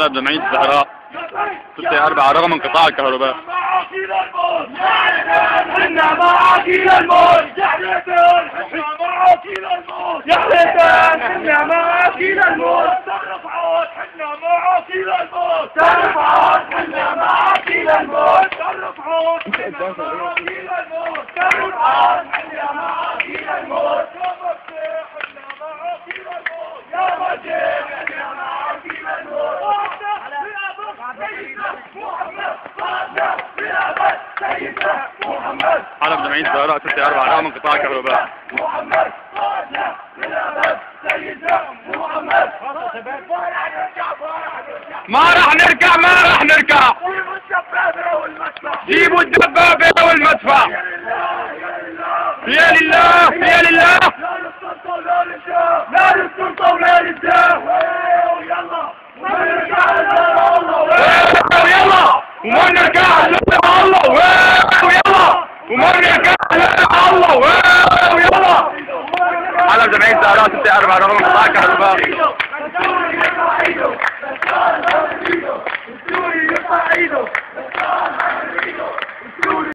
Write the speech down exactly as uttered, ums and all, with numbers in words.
حلب جمعية الزهراء ستة أربعة رغم انقطاع الكهرباء. حنا معاك إلى الموت يا حسين، حنا معاك إلى الموت يا حسين، حنا معاك إلى الموت. تعرف عاد حنا معاك إلى الموت، تعرف عاد حنا معاك إلى الموت، تعرف عاد حنا معاك إلى الموت، تعرف عاد حنا معاك إلى الموت. يا مسيح حنا معاك إلى الموت، يا مسيح حلب جمعية الزهراء ستة أربعة رغم انقطاع الكهرباء. محمد فاضنا بالأبد سيدنا محمد. ما راح نركع ما راح نركع. جيبوا الدبابة والمدفع، جيبوا الدبابة والمدفع. يا لله يا لله لا للسلطة ولا للشاه، لا للسلطة ولا للشاه. ويلا وما نرجع إلا الله، ويلا وما نرجع إلا الله، ويلا وما نرجع إلا الله، ويلا. حلب جمعية الزهراء ستة أربعة رغم